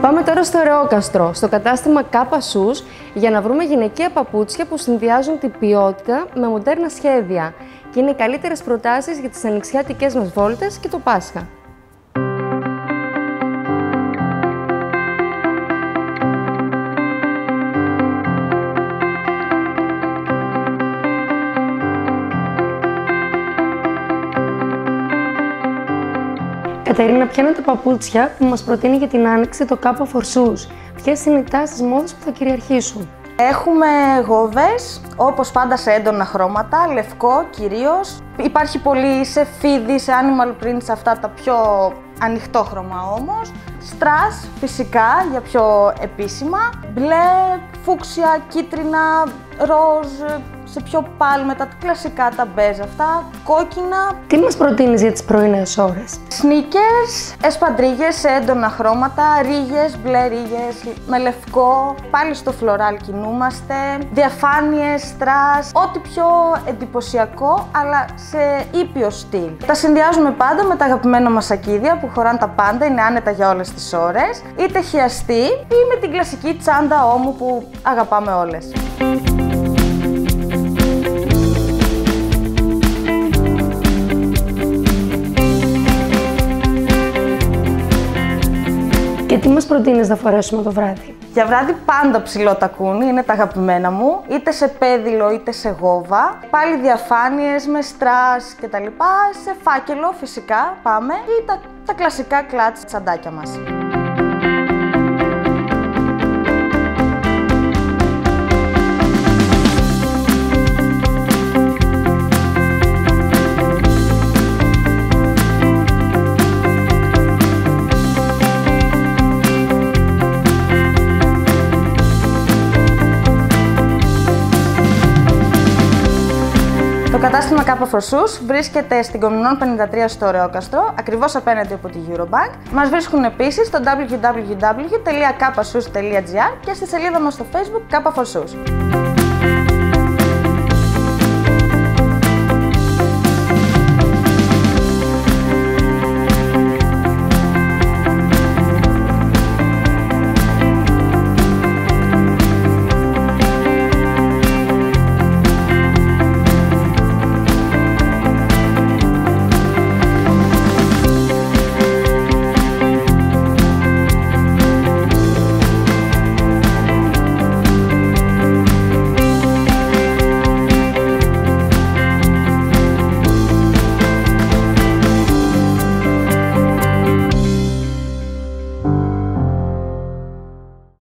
Πάμε τώρα στο Ρεόκαστρο, στο κατάστημα Kappa Shoes, για να βρούμε γυναικεία παπούτσια που συνδυάζουν την ποιότητα με μοντέρνα σχέδια και είναι οι καλύτερες προτάσεις για τις ανοιξιάτικες μας βόλτες και το Πάσχα. Κατερίνα, ποια είναι τα παπούτσια που μας προτείνει για την άνοιξη το Kappa Shoes? Ποιες είναι οι τάσεις μόδας που θα κυριαρχήσουν? Έχουμε γόβες, όπως πάντα σε έντονα χρώματα, λευκό κυρίως. Υπάρχει πολύ σε φίδι, σε animal print, σε αυτά τα πιο ανοιχτό χρώμα όμως. Στρας, φυσικά, για πιο επίσημα. Μπλε, φούξια, κίτρινα, ροζ, σε πιο πάλ, τα κλασικά, τα μπέζ αυτά, κόκκινα. Τι μας προτείνεις για τις πρωινές ώρες? Σνίκερς, εσπαντρίγες σε έντονα χρώματα, ρίγες, μπλε ρίγες, με λευκό, πάλι στο φλωράλ κινούμαστε, διαφάνειες, στρας, ό,τι πιο εντυπωσιακό, αλλά σε ήπιο στυλ. Τα συνδυάζουμε πάντα με τα αγαπημένα μας σακίδια που χωράνε τα πάντα, είναι άνετα για όλες τις ώρες, είτε χιαστή ή με την κλασική τσάντα ώμου που αγαπάμε όλες. Και τι μας προτείνεις να φορέσουμε το βράδυ? Για βράδυ πάντα ψηλό τακούνι, είναι τα αγαπημένα μου, είτε σε πέδιλο είτε σε γόβα. Πάλι διαφάνειες με στρας και τα λοιπά, σε φάκελο φυσικά πάμε ή τα κλασικά κλατς τσαντάκια μας. Το κατάστημα Kappa Shoes βρίσκεται στην Κομινών 53 στο Ρεόκαστρο, ακριβώς απέναντι από τη Eurobank. Μας βρίσκουν επίσης στο www.kappashoes.gr και στη σελίδα μας στο Facebook Kappa Shoes.